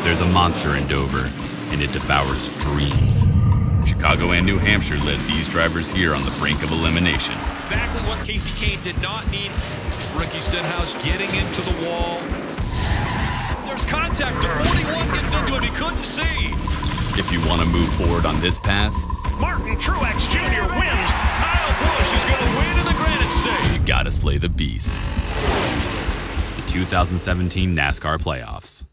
There's a monster in Dover, and it devours dreams. Chicago and New Hampshire led these drivers here on the brink of elimination. Exactly what Casey Kane did not need. Ricky Stenhouse getting into the wall. There's contact. The 41 gets into him. He couldn't see. If you want to move forward on this path, Martin Truex Jr. wins. Kyle Busch is going to win in the Granite State. you gotta slay the beast. The 2017 NASCAR playoffs.